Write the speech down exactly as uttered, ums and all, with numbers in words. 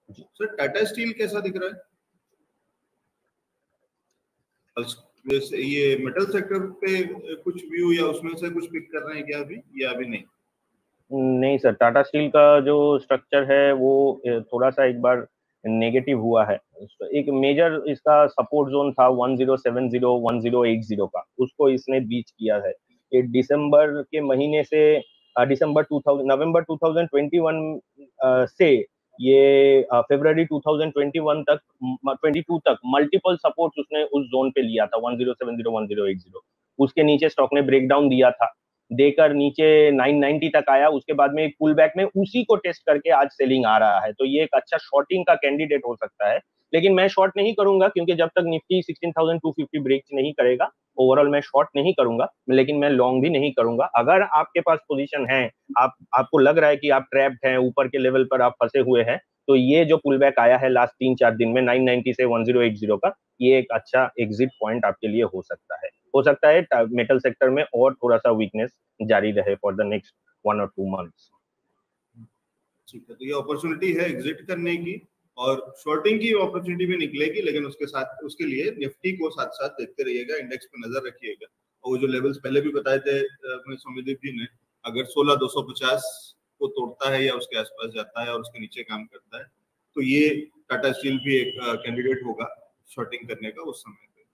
Sir Tata steel कैसा दिख रहा है? ये मेटल सेक्टर पे कुछ व्यू या उसमें से कुछ पिक कर रहे हैं क्या अभी, या अभी नहीं? नहीं सर, टाटा स्टील का जो स्ट्रक्चर है वो थोड़ा सा एक बार नेगेटिव हुआ है। एक मेजर इसका सपोर्ट जोन था one zero seven zero one zero eight zero का, उसको इसने बीच किया है। ये दिसंबर के महीने से दिसंबर टू थाउज़ेंड नवंबर टू थाउज़ेंड ट्वेंटी वन से ये फरवरी टू थाउज़ेंड ट्वेंटी वन तक ट्वेंटी टू तक मल्टीपल सपोर्ट उसने उस जोन पे लिया था, one zero seven zero one zero eight zero. उसके नीचे स्टॉक ने ब्रेकडाउन दिया था, देकर नीचे नाइन नाइंटी तक आया। उसके बाद में एक पुल बैक में उसी को टेस्ट करके आज सेलिंग आ रहा है, तो ये एक अच्छा शॉर्टिंग का कैंडिडेट हो सकता है। लेकिन मैं शॉर्ट नहीं करूंगा, क्योंकि जब तक Nifty sixteen thousand two fifty break नहीं करेगा, ओवरऑल मैं शॉर्ट नहीं करूंगा, लेकिन मैं लॉन्ग भी नहीं करूंगा। अगर आपके पास पोजीशन है, आप आपको लग रहा है कि आप ट्रैप्ड हैं, ऊपर के लेवल पर आप फंसे हुए हैं, तो ये जो पुल बैक आया है लास्ट तीन चार दिन में नाइन नाइंटी से वन ज़ीरो एट ज़ीरो का, ये एक अच्छा एग्जिट पॉइंट आपके लिए हो सकता है। हो सकता है मेटल सेक्टर में और थोड़ा सा वीकनेस जारी रहे फॉर द नेक्स्ट वन और टू मंथ्स। ठीक है, तो ये अपॉर्चुनिटी है एग्जिट करने की, और शॉर्टिंग की अपॉर्चुनिटी भी निकलेगी, लेकिन उसके साथ उसके लिए निफ्टी को साथ साथ देखते रहिएगा, इंडेक्स पे नजर रखिएगा। और वो जो लेवल्स पहले भी बताए थे अपने सौम्यदीप जी ने, अगर सोलह दो सौ पचास को तोड़ता है या उसके आसपास जाता है और उसके नीचे काम करता है, तो ये टाटा स्टील भी एक कैंडिडेट होगा शॉर्टिंग करने का उस समय।